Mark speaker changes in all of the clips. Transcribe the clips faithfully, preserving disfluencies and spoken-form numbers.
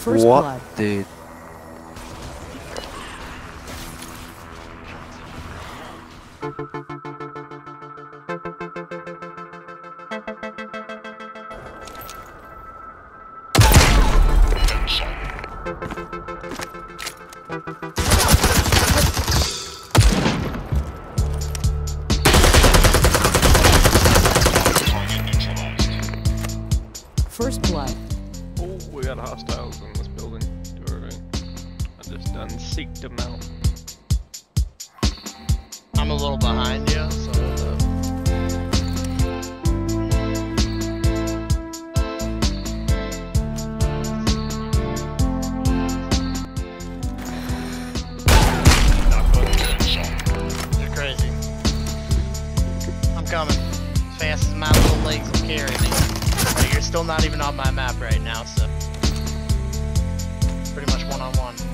Speaker 1: First
Speaker 2: what?
Speaker 1: blood.
Speaker 2: Dude.
Speaker 1: First blood.
Speaker 3: Oh, we got hostiles in this building. Do it right. I just done seeked them out.
Speaker 4: I'm a little behind you, so hold up. You're crazy. I'm coming. As fast as my little legs will carry me. But you're still not even on my map right now, so pretty much one on one.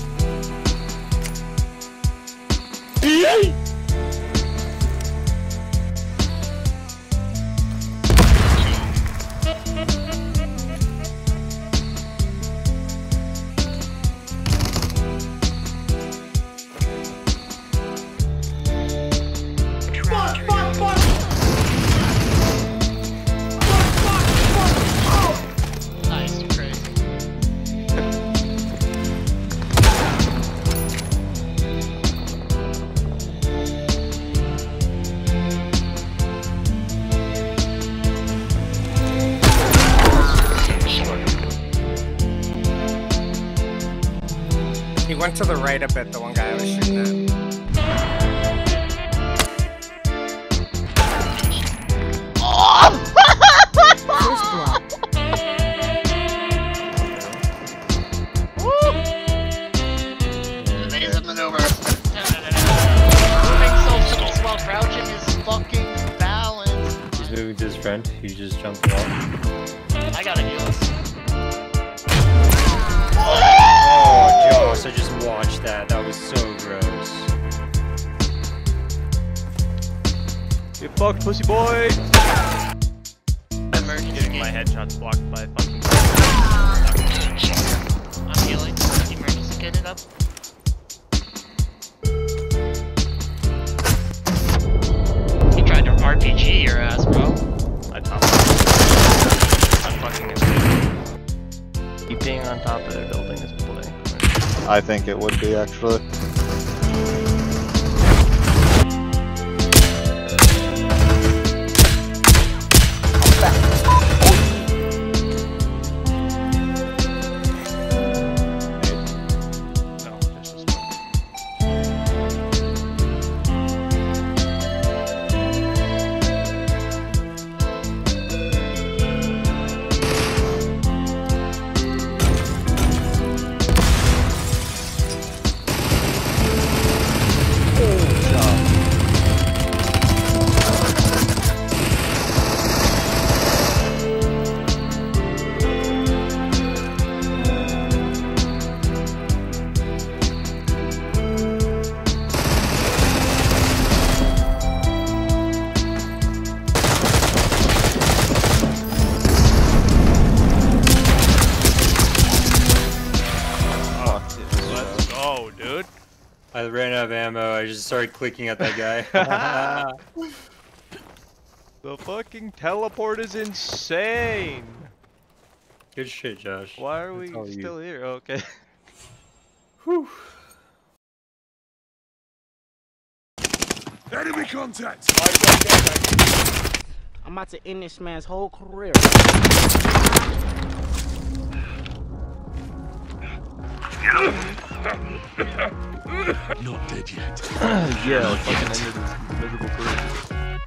Speaker 4: Nice, you're crazy.
Speaker 5: He went to the right a bit, the one guy I was shooting at.
Speaker 1: First blood.
Speaker 4: There's a maneuver. Moving socials while crouching is fucking balance.
Speaker 6: He's moving to his friend. He just jumped off.
Speaker 4: I gotta heal us.
Speaker 6: Oh, Josh, I just watched that. That was so gross.
Speaker 3: Get fucked, pussy boy!
Speaker 4: Emergency
Speaker 7: Getting
Speaker 4: gate.
Speaker 7: my headshots blocked by fucking.
Speaker 4: I'm healing. Emergency gate it up. He tried to R P G your ass, bro.
Speaker 7: I top. I'm fucking insane. Keep being on top of the building is play.
Speaker 2: I think it would be actually.
Speaker 7: No, just a smoke. Let's go, dude.
Speaker 6: I ran out of ammo. I just started clicking at that guy.
Speaker 3: The fucking teleport is insane!
Speaker 6: Good shit, Josh.
Speaker 3: Why are we
Speaker 6: That's all you.
Speaker 3: still here? Okay.
Speaker 6: Whew.
Speaker 8: Enemy contact!
Speaker 9: I'm about to end this man's whole career.
Speaker 8: Not dead yet.
Speaker 3: Yeah, let's fucking end this miserable career.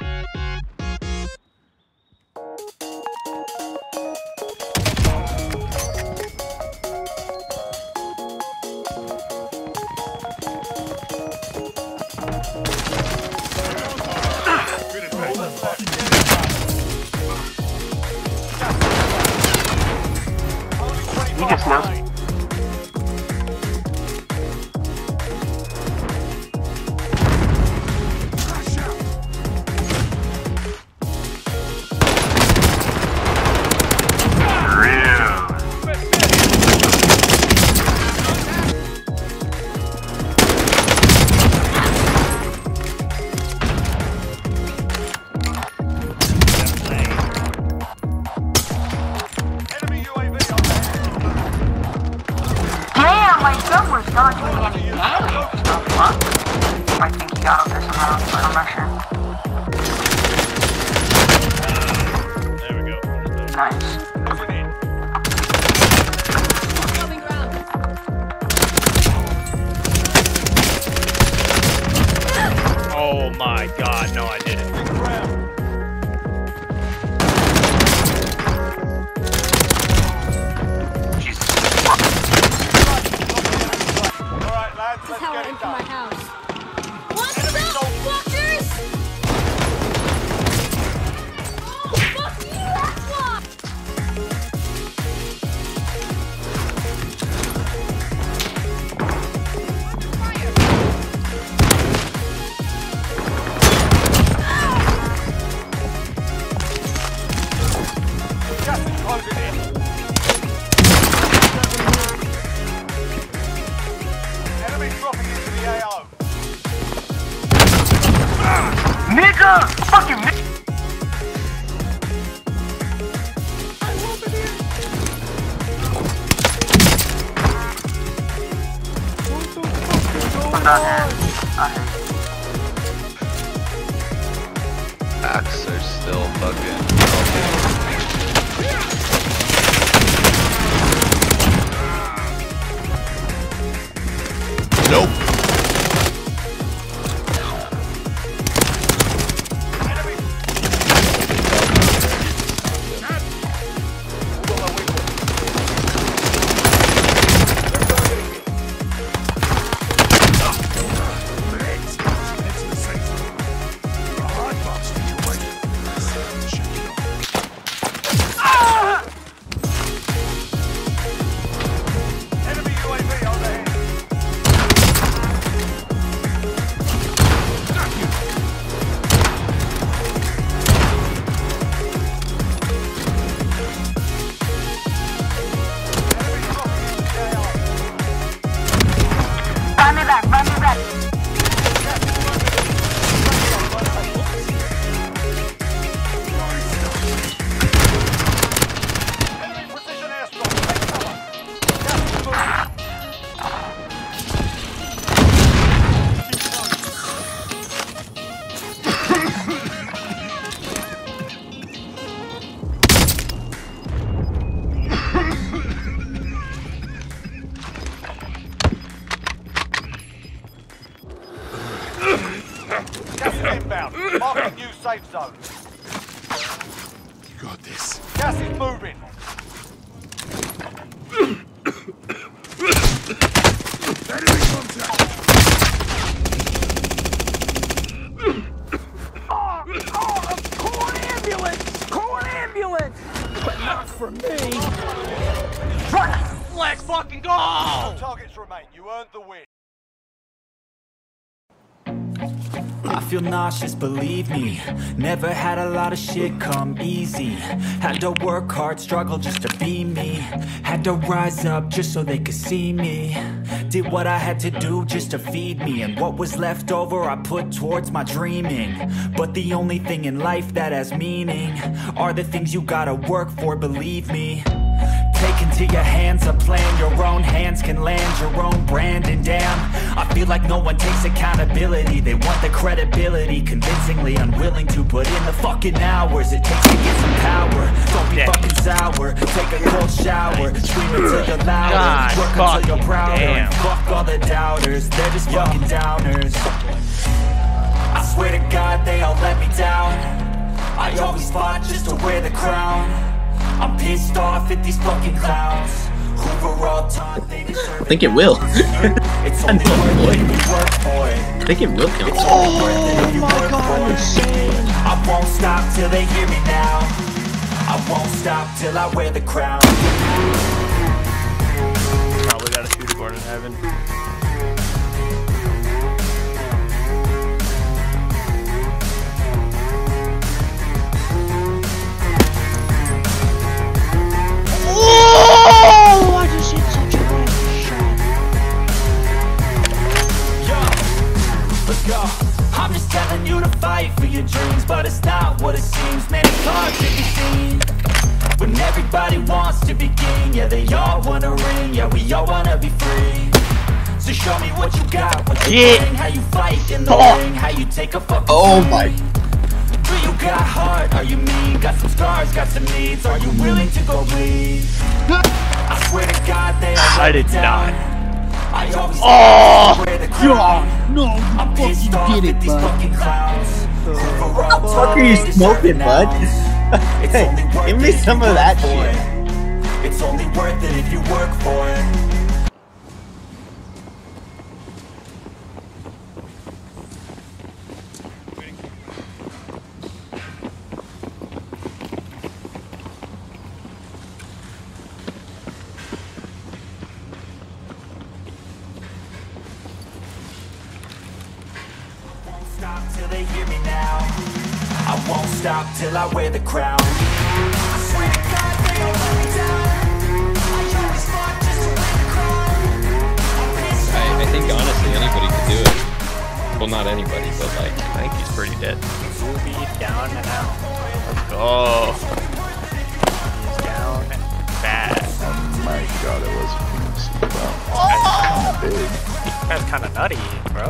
Speaker 4: We just now.
Speaker 10: I think he got up there somehow, but I'm not sure.
Speaker 7: There we go.
Speaker 10: Nice.
Speaker 6: Oh my god, no I didn't.
Speaker 11: This is how I enter my house. What's up, fuckers? Oh, fuck you, that's why!
Speaker 8: Gas is closing in. Enemy dropping into the A O.
Speaker 10: Nigga! Fucking nigga! What's that hand? I hate
Speaker 2: Axe are still fucking. Nope.
Speaker 8: Enemy U A V overhead.
Speaker 10: Buy me back, buy me back.
Speaker 8: Enemy precision airstrike. Take cover. Gas is moving. Gas is inbound. Marking new safe zone. You got this.
Speaker 12: Gas is moving.
Speaker 8: Enemy contact.
Speaker 9: Oh, oh, call an ambulance! Call an ambulance! But not for me.
Speaker 12: Let's fucking go! No targets remain. You earned the win.
Speaker 13: I feel nauseous, believe me. Never had a lot of shit come easy. Had to work hard, struggle just to be me. Had to rise up just so they could see me. Did what I had to do just to feed me. And what was left over I put towards my dreaming. But the only thing in life that has meaning are the things you gotta work for, believe me. Take into your hands a plan, your own hands can land your own brand. And damn, I feel like no one takes accountability. They want the credibility, convincingly unwilling to put in the fucking hours it takes to get some power. Don't be fucking sour, take a cold shower, scream until you're louder, work until you're prouder, and fuck all the doubters, they're just fucking downers. I swear to God they all let me down. I always fought just to wear the crown. I'm pissed off at these fucking clowns who were all taught they deserve.
Speaker 14: I think it will.
Speaker 13: It's only worth it if you work for it.
Speaker 14: I think it will count.
Speaker 13: It's only worth it if you work for it. I won't stop till they hear me now. I won't stop till I wear the crown.
Speaker 7: Probably got a shooter born in heaven.
Speaker 11: Oh! I just hit such a nice shot.
Speaker 13: Yo, let's go. I'm just telling you to fight for your dreams, but it's not what it seems. Man, it's hard to be seen when everybody wants to be king. Yeah, they all wanna ring. Yeah, we all wanna be free. So show me what you got, what you
Speaker 7: Yeah.
Speaker 13: bring, how you fight in the
Speaker 7: Oh.
Speaker 13: ring, how you take a fucking
Speaker 14: Oh
Speaker 13: swing.
Speaker 14: my.
Speaker 13: Do you got heart? Are you mean? Got some scars, got some needs. Are you willing to go bleed? I swear to God they are
Speaker 7: I did
Speaker 13: down.
Speaker 7: not.
Speaker 13: I always
Speaker 7: Oh!
Speaker 13: wear the crown.
Speaker 14: No, you
Speaker 13: I'm pissed
Speaker 14: fucking
Speaker 13: off
Speaker 14: get it,
Speaker 13: at these
Speaker 14: bud.
Speaker 13: fucking clowns.
Speaker 14: What the fuck are you smoking, bud? Hey, give me some of that shit.
Speaker 13: It's only worth it if you work for it. Stop till they hear me now. I won't stop till I wear the crown. I swear to God they don't let me down. I always fought just to win the crown. I'm pissed
Speaker 15: I, I
Speaker 13: off
Speaker 15: think
Speaker 13: at these
Speaker 15: honestly
Speaker 13: fucking
Speaker 15: anybody could do
Speaker 13: clowns.
Speaker 15: it. Well, not anybody, but like
Speaker 7: I think he's pretty dead.
Speaker 6: Ruby down and out.
Speaker 7: Let's go.
Speaker 6: He's down bad.
Speaker 2: Oh my god, it was
Speaker 6: Oh!
Speaker 2: big.
Speaker 6: That's kind of nutty, bro.